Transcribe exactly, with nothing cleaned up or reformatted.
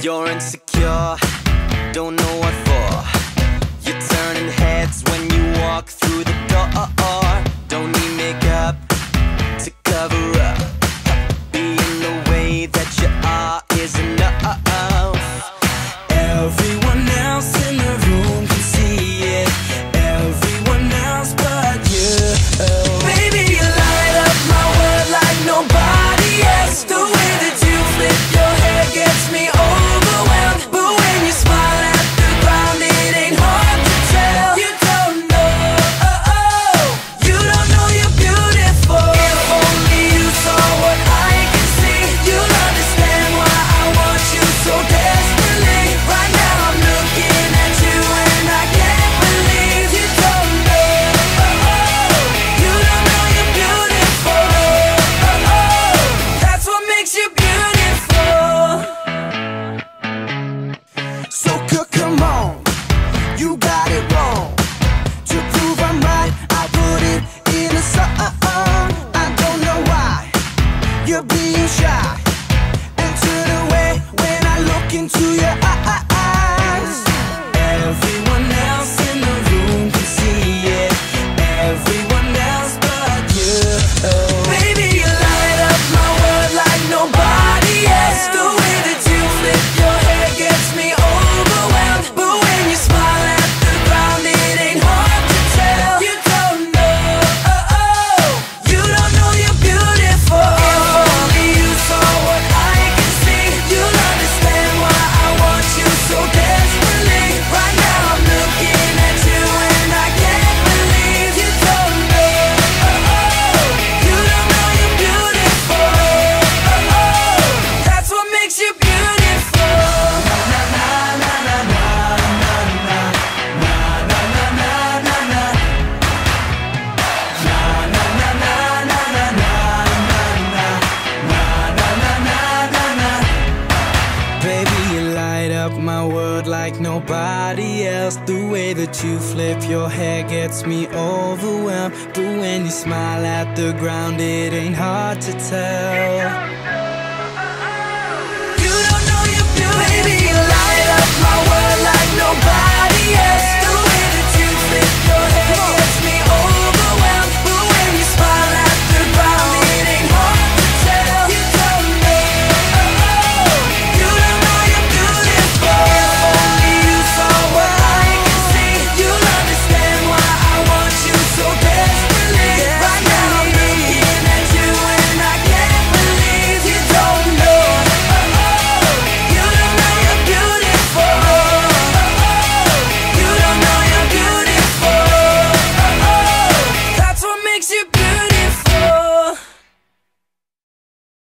You're insecure, don't know what for. You're turning heads when you walk through the door. Don't need makeup to cover up. Being the way that you are is enough. Everyone else in the room can see it, everyone else but you. Baby, you light up my world like nobody else. The way that you flip your hair gets me overwhelmed. But when you smile at the ground, it ain't hard to tell. You don't know, oh, oh, you don't know you're beautiful. If only you saw what I can see, you'll understand why I want you so desperately. Right now I'm looking at you and I can't believe you don't know, oh, oh, you don't know you're beautiful, oh, oh, that's what makes you beautiful. So good, come on, you got it wrong. To prove I'm right, I put it in a song. I don't know why you're being shy and turn away when I look into your eyes. Everyone else in the room can see it, everyone else but you. Baby, you light up my world like nobody else. The way that you flip your hair gets me overwhelmed. But when you smile at the ground, it ain't hard to tell. You don't know, oh, oh, you don't know you're beautiful. If only you saw what I can see, you'll understand why I want you so desperately. Right now I'm looking at you and I can't believe you don't know, oh, oh, you don't know you're beautiful, oh, oh, that's what makes you beautiful. Baby, you light up my world like nobody else. The way that you flip your hair gets me overwhelmed. But when you smile at the ground, it ain't hard to tell. You don't know you're beautiful. Baby, you light up my world like nobody else.